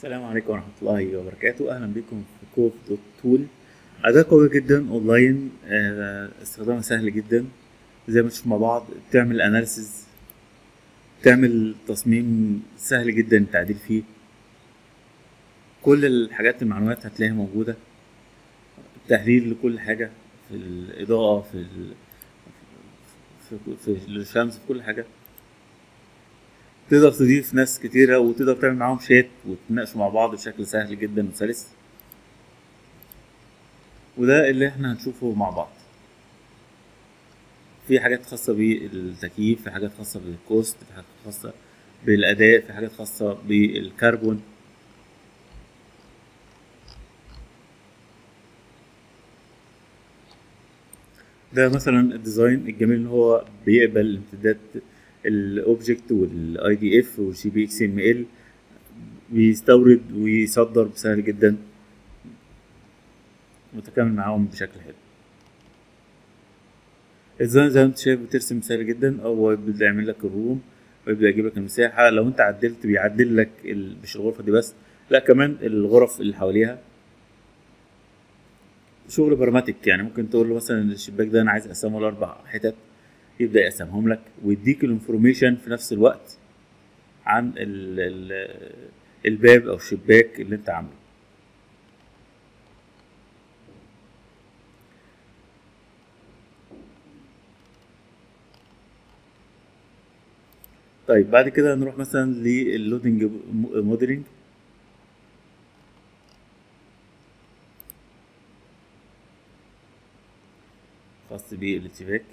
السلام عليكم ورحمة الله وبركاته. أهلا بكم في كوف دوت تول. أداة قوية جدا أونلاين، استخدامها سهل جدا. زي ما نشوف مع بعض بتعمل أناليسز، تعمل تصميم سهل جدا التعديل فيه. كل الحاجات المعلومات هتلاقيها موجودة، تحليل لكل حاجة، في الإضاءة، في الشمس، في كل حاجة. تقدر تضيف ناس كتيرة وتقدر تعمل معاهم شات وتناقشوا مع بعض بشكل سهل جدا وسلس. وده اللي احنا هنشوفه مع بعض. في حاجات خاصة بالتكييف، في حاجات خاصة بالكوست، في حاجات خاصة بالأداء، في حاجات خاصة بالكربون. ده مثلا الديزاين الجميل اللي هو بيقبل امتداد الاوبجكت والاي دي اف والجي بي اكس ام ال، بيستورد ويصدر بسهل جدا، متكامل معاهم بشكل حلو. الديزاين زي ما انت شايف بترسم سهل جدا، او بيبدأ يعمل لك الروم ويبدأ يجيب لك المساحة. لو انت عدلت بيعدل لك مش الغرفة دي بس، لا كمان الغرف اللي حواليها. شغل براماتيك، يعني ممكن تقول له مثلا الشباك ده انا عايز اقسمه لاربع حتت، يبدا يقسمهم لك ويديك الانفورميشن في نفس الوقت عن الباب او الشباك اللي انت عامله. طيب بعد كده نروح مثلا للودنج موديلنج. خاص بالارتباك.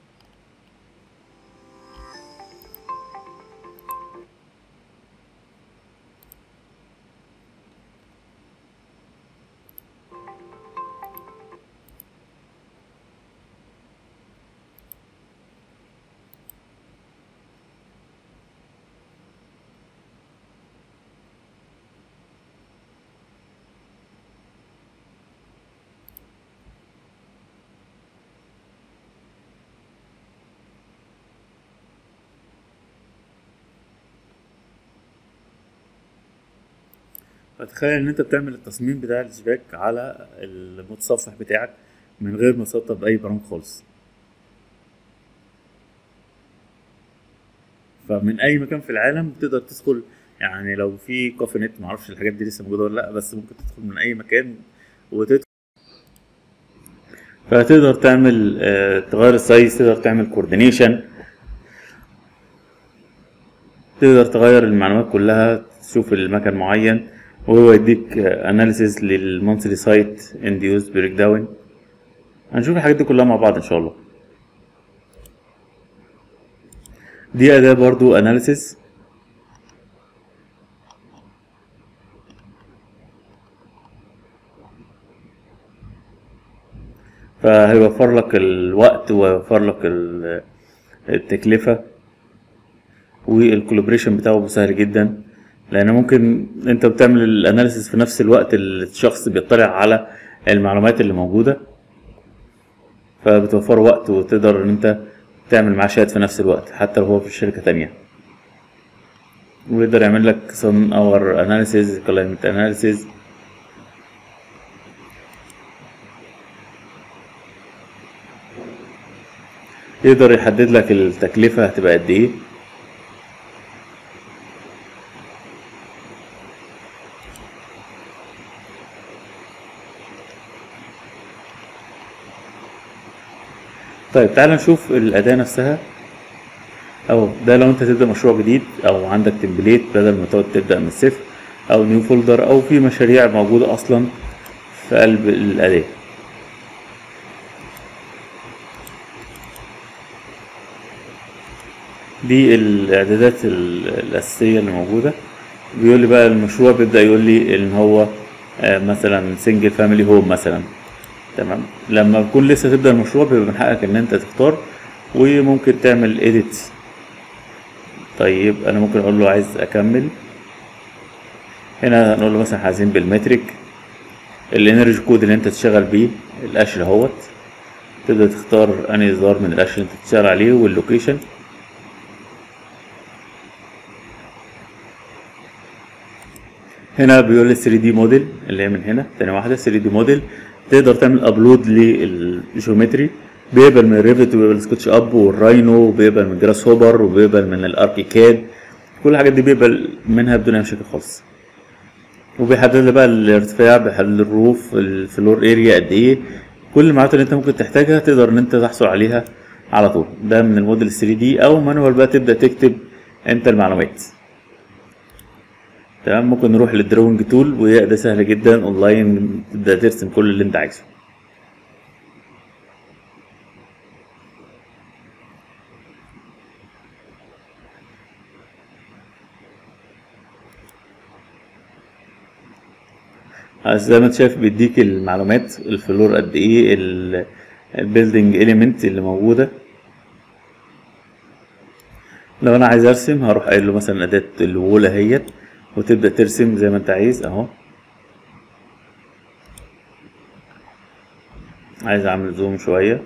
فتخيل ان انت بتعمل التصميم بتاع الشباك على المتصفح بتاعك من غير ما تسطب اي برامج خالص. فمن اي مكان في العالم تقدر تدخل، يعني لو في كافي نت، معرفش الحاجات دي لسه موجوده ولا لا، بس ممكن تدخل من اي مكان وتدخل. فتقدر تعمل تغير السايز، تقدر تعمل كوردينيشن، تقدر تغير المعلومات كلها، تشوف المكان معين وهو يديك اناليسيز للمونثلي سايت انديوز بريك داون. هنشوف الحاجات دي كلها مع بعض ان شاء الله. دي اداة برضو اناليسيز، فهيوفر لك الوقت ويوفر لك التكلفة، والكولابريشن بتاعه سهل جدا، لان ممكن انت بتعمل الاناليسيس في نفس الوقت اللي الشخص بيطلع على المعلومات اللي موجودة، فبتوفر وقت وتقدر ان انت تعمل معاه شات في نفس الوقت حتى لو هو في شركة تانية. ويقدر يعمل لك sun hour analysis، climate analysis. يقدر يحدد لك التكلفة هتبقى قد ايه. طيب تعال نشوف الأداة نفسها. أو ده لو أنت تبدأ مشروع جديد أو عندك تمبليت بدل ما تقعد تبدأ من الصفر، أو نيو فولدر، أو في مشاريع موجودة أصلا في قلب الأداة. دي الإعدادات الأساسية اللي موجودة. بيقول لي بقى المشروع، بيبدأ يقول لي إن هو مثلا سنجل فاميلي هوم مثلا. تمام. لما بكون لسه تبدأ المشروع بيبقى من حقك إن أنت تختار وممكن تعمل إيديت. طيب أنا ممكن أقول له عايز أكمل. هنا هنقول له مثلا عايزين بالمترك، الانرجي كود اللي انت تشتغل بيه، القشر اهوت. تبدأ تختار انهي اصدار من القشر اللي انت تشتغل عليه واللوكيشن. هنا بيقول لي 3 دي موديل اللي هي من هنا تاني واحده 3 دي موديل، تقدر تعمل ابلود للجيومتري، بيقبل من الريفت وبيقبل سكتش اب والراينو وبيقبل من جراس هوبر وبيقبل من الاركيكاد، كل الحاجات دي بيقبل منها بدون اي مشاكل خالص. وبيحدد لي بقى الارتفاع، بيحدد الروف، الفلور اريا قد ايه، كل المعلومات اللي انت ممكن تحتاجها تقدر ان انت تحصل عليها على طول. ده من الموديل 3 دي، او مانوال بقى تبدا تكتب انت المعلومات. تمام. ممكن نروح للدروينج تول، وهي ده سهل جدا اونلاين، تبدا ترسم كل اللي انت عايزه. زي ما انت شايف بيديك المعلومات، الفلور قد ايه، البيلدينج اليمنت اللي موجوده. لو انا عايز ارسم هروح قايل له مثلا اداه الوول اهيت، وتبدا ترسم زي ما انت عايز اهو. عايز اعمل زوم شويه،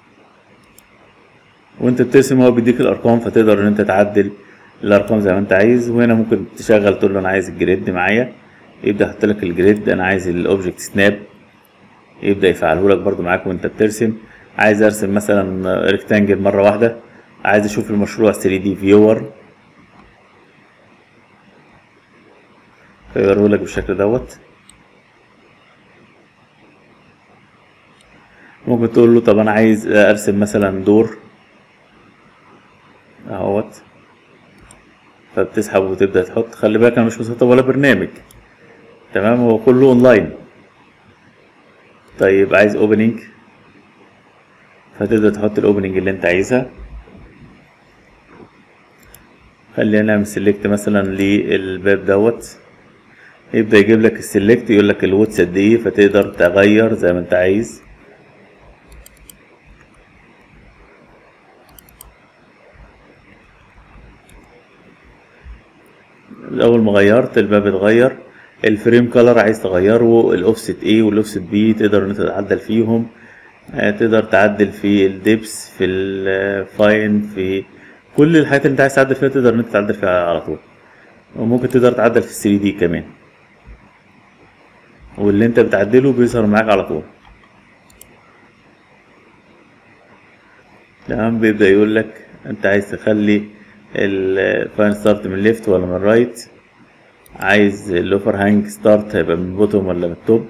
وانت بترسم هو بيديك الارقام، فتقدر ان انت تعدل الارقام زي ما انت عايز. وهنا ممكن تشغل تقول له انا عايز الجريد معايا، يبدا يحط لك الجريد. انا عايز الاوبجكت سناب، يبدا يفعله لك برضو معاك وانت بترسم. عايز ارسم مثلا ريكتانجل مره واحده، عايز اشوف المشروع 3 دي فيور، فيوريه لك بالشكل دوت. ممكن تقول له طب انا عايز ارسم مثلا دور اهوت، فبتسحب وتبدا تحط. خلي بالك انا مش مسطب ولا برنامج، تمام، هو كله اونلاين. طيب عايز اوبننج، فتبدا تحط الاوبننج اللي انت عايزها. خلينا نعمل سيلكت مثلا للباب دوت، يبدا يجيب لك السيلكت، يقول لك الواتس قد ايه، فتقدر تغير زي ما انت عايز. اول ما غيرت الباب اتغير. الفريم كولر عايز تغيره، الاوفست A والاوفست B تقدر ان انت تعدل فيهم. تقدر تعدل في الدبس، في الفاين، في كل الحاجات اللي انت عايز تعدل فيها تقدر ان انت تعدل فيها على طول. وممكن تقدر تعدل في 3 دي كمان، واللي انت بتعدله بيظهر معاك على طول. تمام. بيبدأ يقول لك انت عايز تخلي الفاين ستارت من ليفت ولا من رايت، عايز الاوفر هانج ستارت هيبقى من بوتوم ولا من التوب،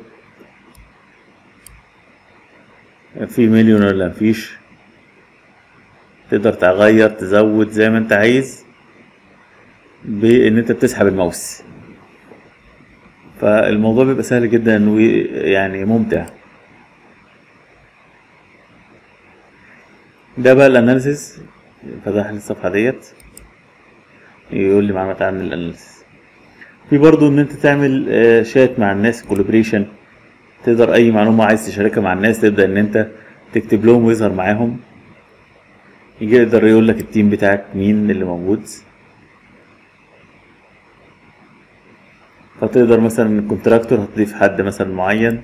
في مليون ولا مفيش. تقدر تغير تزود زي ما انت عايز بان انت بتسحب الماوس. فالموضوع بيبقى سهل جدا ويعني ممتع. ده بقى الاناليسيس. فتح لي الصفحه ديت، يقول لي معلومات عن الاناليسيس. في برضو ان انت تعمل شات مع الناس، كولابريشن. تقدر اي معلومه عايز تشاركها مع الناس تبدا ان انت تكتب لهم ويظهر معاهم. يقدر يقول لك التيم بتاعك مين اللي موجود. فتقدر مثلا الكونتراكتور هتضيف حد مثلا معين.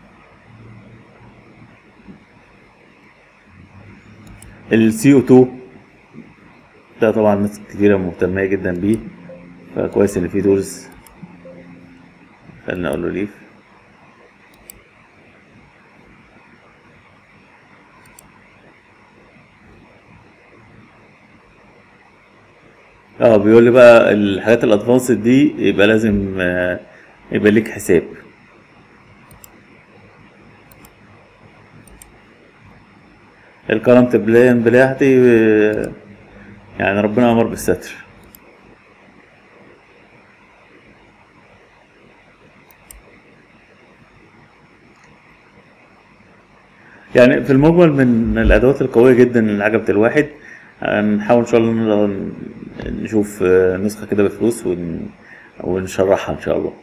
الCO2 ده طبعا ناس كتيرة مهتمة جدا بيه، فكويس ان في تولز. خلينا اقول له ليف. بيقول لي بقى الحاجات الادفانسد دي يبقى لازم يبقى ليك حساب. الكرنت بلان بتاعتي يعني ربنا امر بالستر. يعني في المجمل من الادوات القويه جدا اللي عجبت الواحد. هنحاول ان شاء الله نشوف نسخه كده بفلوس ونشرحها ان شاء الله.